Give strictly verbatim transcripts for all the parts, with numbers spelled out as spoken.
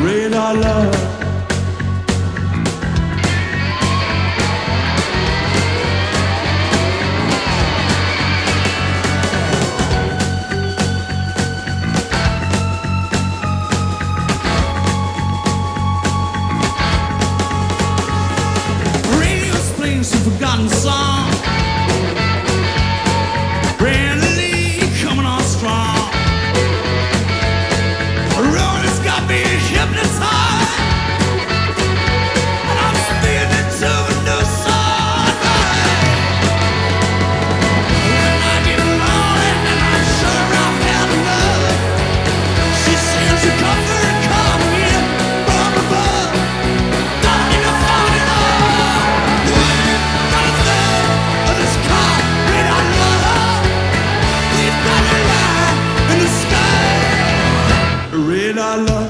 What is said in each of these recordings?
radar love. Radio's playing some forgotten song. Brandon Lee coming on strong. Road has got me hypnotized, and I'm spinning to a new song. When I get lonely and I sure I've had enough, she sends a comfort and come in from above. Don't need to fall in love. Got a thing of this car, red I love. We've got a line in the sky, red I love.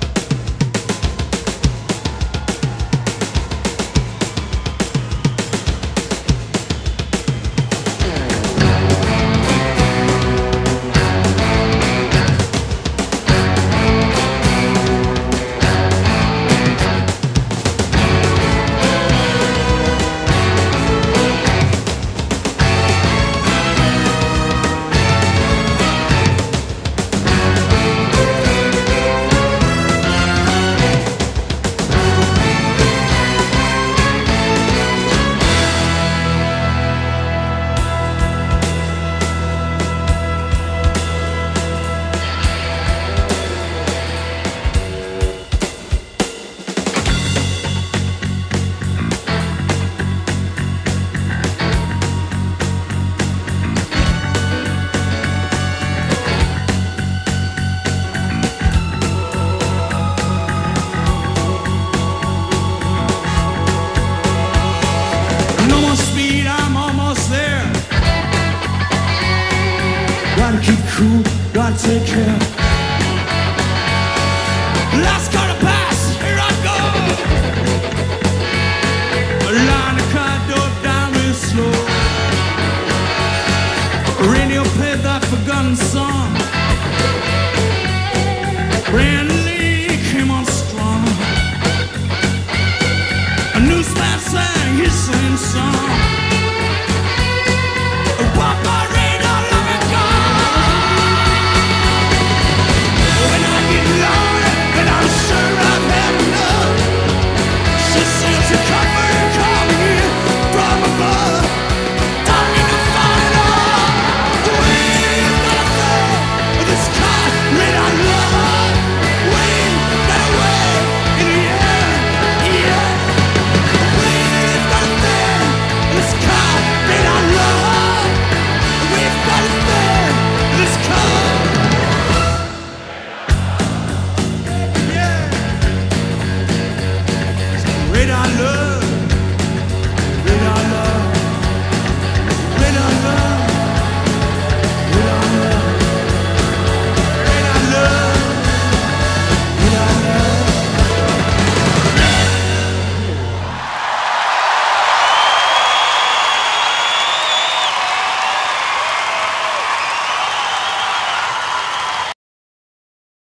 No more speed, I'm almost there. Gotta keep cool, gotta take care. Last car